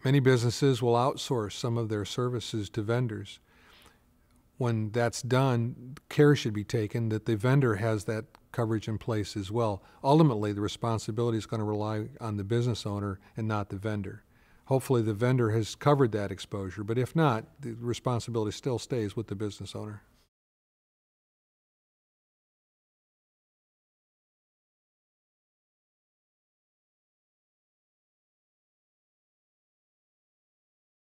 Many businesses will outsource some of their services to vendors. When that's done, care should be taken that the vendor has that coverage in place as well. Ultimately, the responsibility is going to rely on the business owner and not the vendor. Hopefully the vendor has covered that exposure, but if not, the responsibility still stays with the business owner.